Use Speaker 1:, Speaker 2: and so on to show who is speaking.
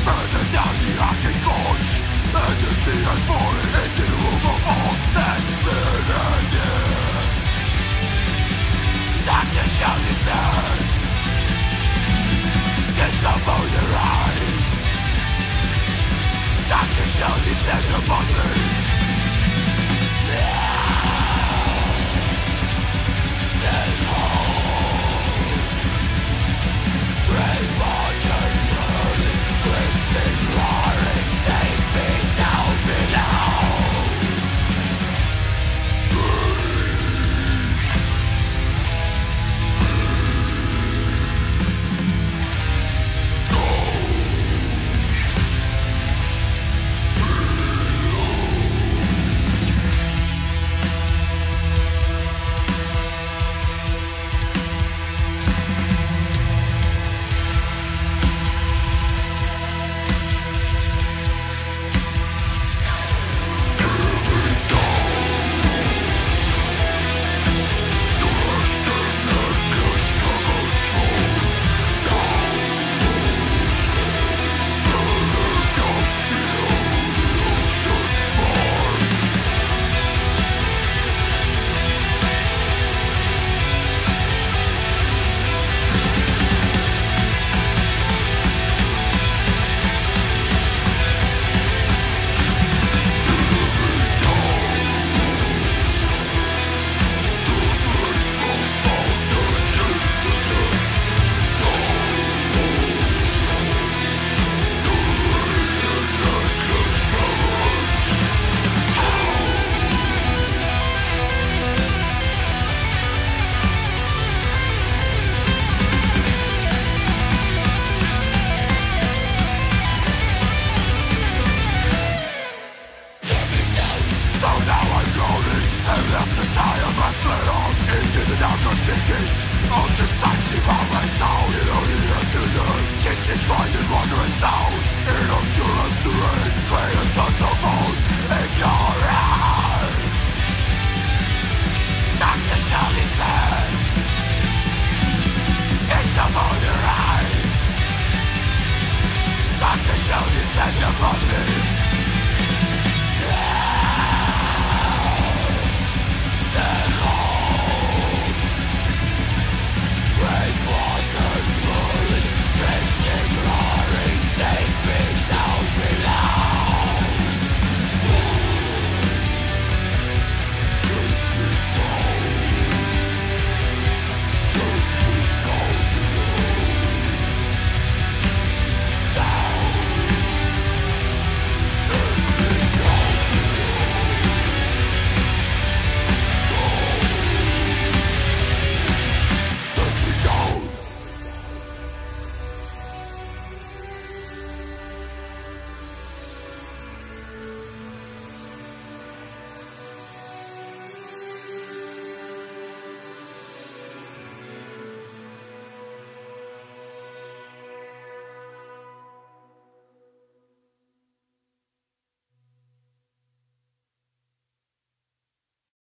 Speaker 1: Further down the acting gorge, and the sea has fallen into the room of all that's bitterness. Time to show this earth, it's over your eyes. Time to show this earth upon me. There's hope. Raise waters burning, twisting, roaring, take me down below. Ocean sights deep on my soul. It only left to learn. Keeps enshrined wandering sound. In obscurance serene, greatest thoughts of old ignorance. Not to show this earth, it's over your eyes. Not to show this end upon me.